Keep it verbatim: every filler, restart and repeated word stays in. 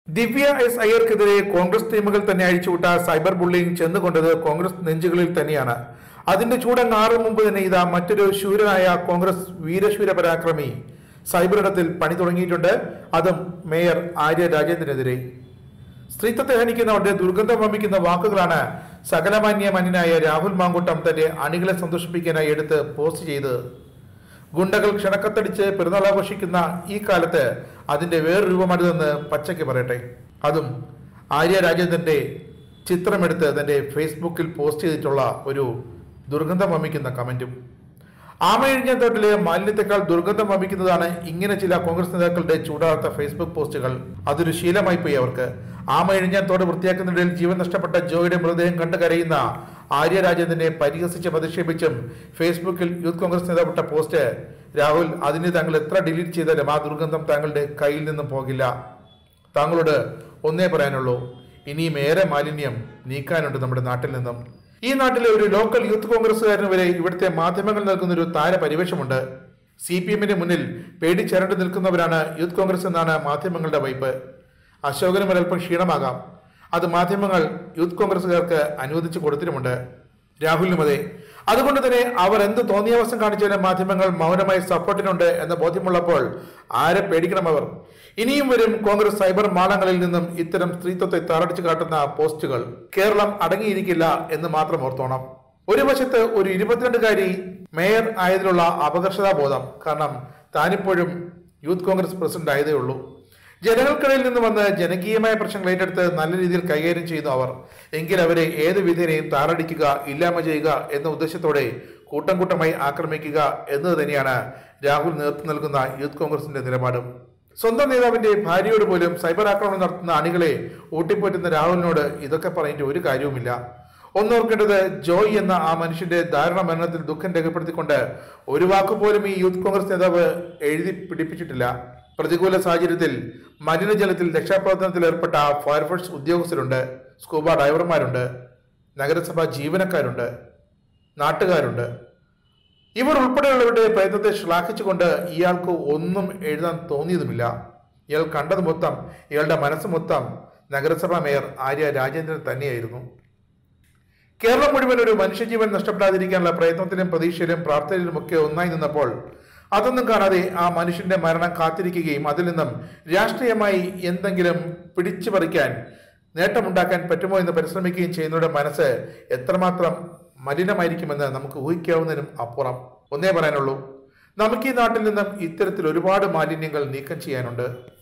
ദിവ്യ S അയ്യർക്കെതിരെ Congress ടീമുകൾ തന്നെ അഴിച്ചുവിട്ട സൈബർ ബുള്ളിംഗ് ചെന്നുകൊണ്ടത് കോൺഗ്രസ് നെഞ്ചുകളിൽ തന്നെയാണ്. അതിന്റെ ചൂടങ്ങ് ആറും മുമ്പ് തന്നെ ഇതാ മറ്റൊരു ശൂരനായ കോൺഗ്രസ് വീരശൂര പരാക്രമി സൈബർ ഇടത്തിൽ പണി തുടങ്ങിയിട്ടുണ്ട്. അതും മേയർ ആര്യ രാജേന്ദ്രനെതിരെ. സ്ത്രീത്വത്തെ ഹനിക്കുന്നവരുടെ ദുർഗന്ധം വമിക്കുന്ന വാക്കുകളാണ് സകലമാന്യ മന്യനായ രാഹുൽ മാങ്കൂട്ടം തന്റെ അണികളെ സന്തോഷിപ്പിക്കാനായി എടുത്ത് പോസ്റ്റ് ചെയ്ത്. ഗുണ്ടകൾ ക്ഷണക്കത്തടിച്ച് പെരുന്നാൾ ആഘോഷിക്കുന്ന ഈ കാലത്ത് അതിന്റെ വേറെ രൂപമാണിതെന്ന് പച്ചയ്ക്ക് പറയട്ടെ. അതും ആര്യ രാജേന്ദ്രന്റെ ചിത്രമെടുത്ത് തന്റെ ഫേസ്ബുക്കിൽ പോസ്റ്റ് ചെയ്തിട്ടുള്ള ഒരു ദുർഗന്ധം വമിക്കുന്ന കമന്റും. ആമയിഴിഞ്ഞ തോട്ടിലെ മാലിന്യത്തെക്കാൾ ദുർഗന്ധം വമിക്കുന്നതാണ് ഇങ്ങനെ ചില കോൺഗ്രസ് നേതാക്കളുടെ ചൂടാർത്ത ഫേസ്ബുക്ക് പോസ്റ്റുകൾ. അതൊരു ശീലമായി പോയി അവർക്ക്. ആമയിഴിഞ്ഞാൻ തോട് വൃത്തിയാക്കുന്നതിനിടയിൽ ജീവൻ നഷ്ടപ്പെട്ട ജോയുടെ മൃതദേഹം കണ്ടു കരയുന്ന ആര്യ രാജേന്ദ്രനെ പരിഹസിച്ചും അധിക്ഷേപിച്ചും ഫേസ്ബുക്കിൽ യൂത്ത് കോൺഗ്രസ് നേതാവിട്ട പോസ്റ്റ്. രാഹുൽ, അതിന് താങ്കൾ എത്ര ഡിലീറ്റ് ചെയ്താലും ആ ദുർഗന്ധം താങ്കളുടെ കയ്യിൽ നിന്നും പോകില്ല. താങ്കളോട് ഒന്നേ പറയാനുള്ളൂ, ഇനിയും ഏറെ മാലിന്യം നീക്കാനുണ്ട് നമ്മുടെ നാട്ടിൽ നിന്നും. ഈ നാട്ടിലെ ഒരു ലോക്കൽ യൂത്ത് കോൺഗ്രസ്സുകാരന് വരെ ഇവിടുത്തെ മാധ്യമങ്ങൾ നൽകുന്ന ഒരു താരപരിവേഷമുണ്ട്. സി പി എമ്മിന് മുന്നിൽ പേടിച്ചരണ്ടു നിൽക്കുന്നവരാണ് യൂത്ത് കോൺഗ്രസ് എന്നാണ് മാധ്യമങ്ങളുടെ വൈപ്പ്. അശോകനും ഒരൽപ്പം ക്ഷീണമാകാം. അത് മാധ്യമങ്ങൾ യൂത്ത് കോൺഗ്രസുകാർക്ക് അനുവദിച്ചു കൊടുത്തിട്ടുമുണ്ട്. രാഹുലിനും അതെ. അതുകൊണ്ട് തന്നെ അവർ എന്ത് തോന്നിയാവസ്ഥ കാണിച്ചാലും മാധ്യമങ്ങൾ മൗനമായി സപ്പോർട്ടിനുണ്ട് എന്ന ബോധ്യമുള്ളപ്പോൾ ആരെ പേടിക്കണം അവർ? ഇനിയും വരും കോൺഗ്രസ് സൈബർ മാളങ്ങളിൽ നിന്നും ഇത്തരം സ്ത്രീത്വത്തെ താറടിച്ചു കാട്ടുന്ന പോസ്റ്റുകൾ. കേരളം അടങ്ങിയിരിക്കില്ല എന്ന് മാത്രം ഓർത്തോണം. ഒരു വശത്ത് ഒരു ഇരുപത്തിരണ്ടുകാരി മേയർ ആയതിലുള്ള അപകർഷതാബോധം. കാരണം താനിപ്പോഴും യൂത്ത് കോൺഗ്രസ് പ്രസിഡന്റ് ആയതേ ഉള്ളൂ. ജനങ്ങൾക്കിടയിൽ നിന്ന് വന്ന് ജനകീയമായ പ്രശ്നങ്ങൾ ഏറ്റെടുത്ത് നല്ല രീതിയിൽ കൈകാര്യം ചെയ്യുന്നു അവർ. എങ്കിൽ അവരെ ഏത് വിധേനയും താറടിക്കുക, ഇല്ലായ്മ ചെയ്യുക എന്ന ഉദ്ദേശത്തോടെ കൂട്ടം കൂട്ടമായി ആക്രമിക്കുക എന്നത് തന്നെയാണ് രാഹുൽ നേതൃത്വം നൽകുന്ന യൂത്ത് കോൺഗ്രസിന്റെ നിലപാടും. സ്വന്തം നേതാവിന്റെ ഭാര്യയോട് പോലും സൈബർ ആക്രമണം നടത്തുന്ന അണികളെ ഊട്ടിപ്പോറ്റുന്ന രാഹുലിനോട് ഇതൊക്കെ പറഞ്ഞിട്ട് ഒരു കാര്യവുമില്ല. ഒന്നോർക്കേണ്ടത്, ജോയ് എന്ന ആ മനുഷ്യന്റെ ദാരുണ മരണത്തിൽ ദുഃഖം രേഖപ്പെടുത്തിക്കൊണ്ട് ഒരു വാക്കുപോലും ഈ യൂത്ത് കോൺഗ്രസ് നേതാവ് എഴുതി പിടിപ്പിച്ചിട്ടില്ല. പ്രതികൂല സാഹചര്യത്തിൽ മലിനജലത്തിൽ രക്ഷാപ്രവർത്തനത്തിൽ ഏർപ്പെട്ട ഫയർഫോഴ്സ് ഉദ്യോഗസ്ഥരുണ്ട്, സ്കൂബ ഡൈവർമാരുണ്ട്, നഗരസഭാ ജീവനക്കാരുണ്ട്, നാട്ടുകാരുണ്ട്. ഇവർ ഉൾപ്പെടെയുള്ളവരുടെ പ്രയത്നത്തെ ശ്ലാഘിച്ചുകൊണ്ട് ഇയാൾക്ക് ഒന്നും എഴുതാൻ തോന്നിയതുമില്ല. ഇയാൾ കണ്ടത് മൊത്തം, ഇയാളുടെ മനസ്സ് മൊത്തം നഗരസഭാ മേയർ ആര്യ രാജേന്ദ്രൻ തന്നെയായിരുന്നു. കേരളം മുഴുവൻ ഒരു മനുഷ്യജീവൻ നഷ്ടപ്പെടാതിരിക്കാനുള്ള പ്രയത്നത്തിലും പ്രതീക്ഷയിലും പ്രാർത്ഥനയിലുമൊക്കെ ഒന്നായി നിന്നപ്പോൾ അതൊന്നും കാണാതെ ആ മനുഷ്യന്റെ മരണം കാത്തിരിക്കുകയും അതിൽ നിന്നും രാഷ്ട്രീയമായി എന്തെങ്കിലും പിടിച്ചു പറിക്കാൻ, നേട്ടമുണ്ടാക്കാൻ പറ്റുമോ എന്ന് പരിശ്രമിക്കുകയും ചെയ്യുന്നവരുടെ മനസ്സ് എത്രമാത്രം മലിനമായിരിക്കുമെന്ന് നമുക്ക് ഊഹിക്കാവുന്നതിനും അപ്പുറം. ഒന്നേ പറയാനുള്ളൂ, നമുക്ക് ഈ നാട്ടിൽ നിന്നും ഇത്തരത്തിൽ ഒരുപാട് മാലിന്യങ്ങൾ നീക്കം ചെയ്യാനുണ്ട്.